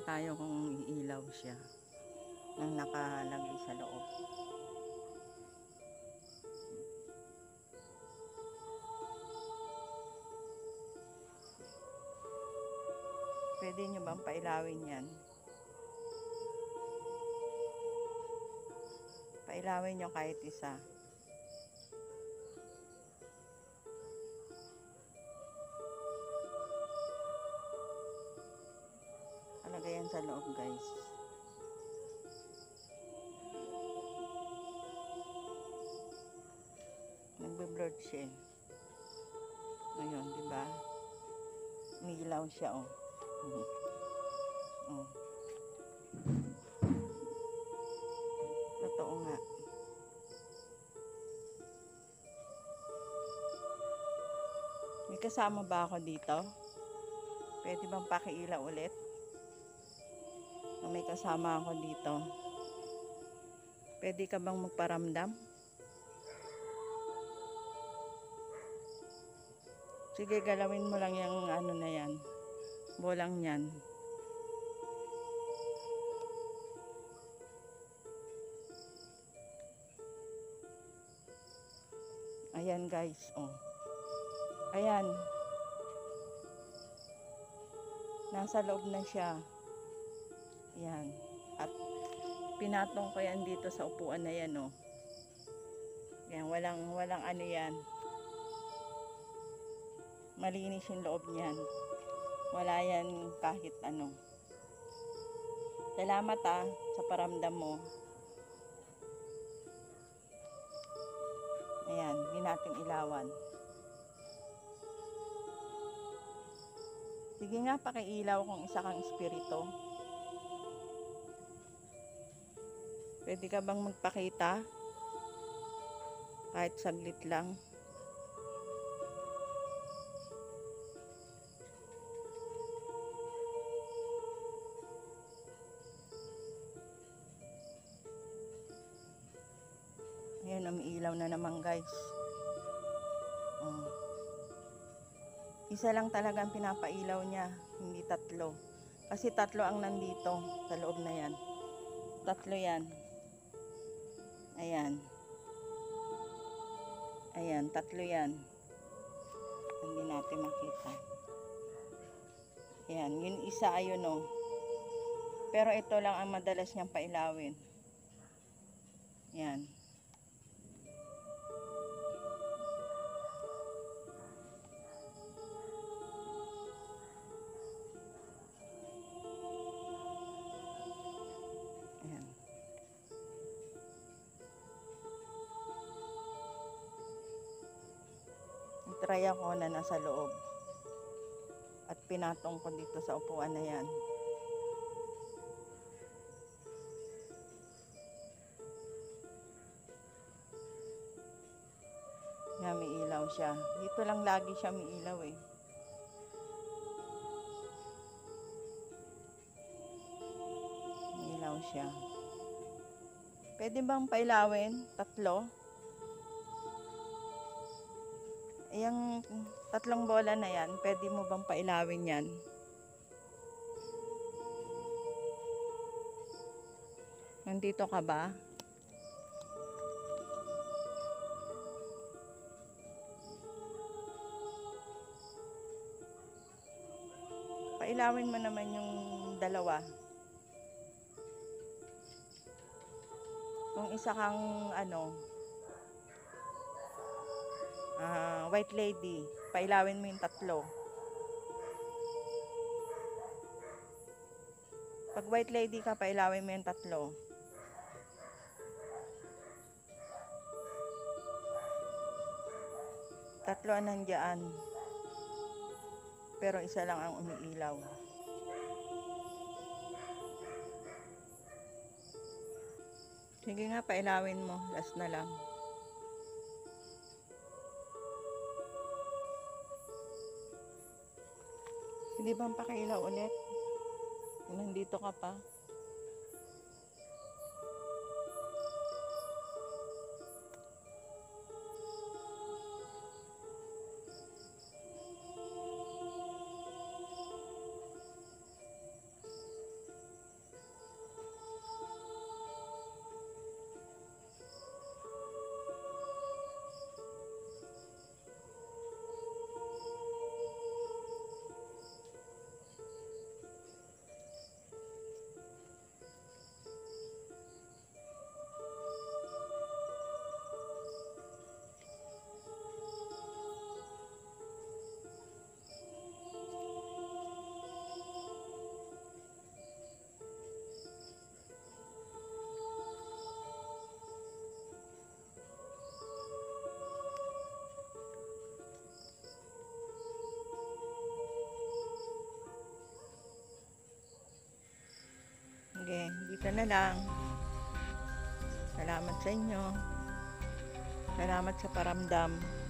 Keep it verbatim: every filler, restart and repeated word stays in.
lang tayo kung iilaw siya nang nakalagay sa loob. Pwede nyo bang pailawin yan? Pailawin nyo kahit isa. Alagay yan sa loob, guys. Nagbe-blurred siya. Ayun, di ba? Umiilaw siya, oh. Oh. Totoo nga. May kasama ba ako dito? Pwede bang pakiilaw ulit? O may kasama ako dito. Pwede ka bang magparamdam? Sige, galawin mo lang yung ano na yan. Bolang yan. Ayan, guys. Oh. Ayan. Nasa loob na siya. Ayan. At pinatong ko yan dito sa upuan na yan, oh. Ayan, walang, walang ano yan. Malinis yung loob niyan. Wala yan kahit ano. Salamat ah, sa paramdam mo. Ayan, hindi natin ilawan. Sige nga, pakiilaw kung isa kang espiritu. Pwede ka bang magpakita? Kahit saglit lang. Ayan, umiilaw na naman, guys. Oh. Isa lang talaga ang pinapailaw niya, hindi tatlo. Kasi tatlo ang nandito sa loob na yan. Tatlo yan. Ayan. Ayan, tatlo yan. Hindi natin makita. Ayan, yun isa, ayun o. Pero ito lang ang madalas niyang pailawin. Ayan. Ayan. Try ako na nasa loob. At pinatong ko dito sa upuan na yan. Nga, may ilaw siya. Dito lang lagi siya may ilaw eh. May ilaw siya. Pwede bang pailawin? Tatlo? Yung tatlong bola na yan, pwede mo bang pailawin yan? Nandito ka ba? Pailawin mo naman yung dalawa. Kung isa kang ano, uh, white lady, pailawin mo yung tatlo. Pag white lady ka, pailawin mo yung tatlo. Tatlo ang nandiyan. Pero isa lang ang umiilaw. Sige nga, pailawin mo. Last na lang. Hindi bang pakailaw ulit? Kung nandito ka pa. ito na lang. Salamat sa inyo. Salamat sa paramdam.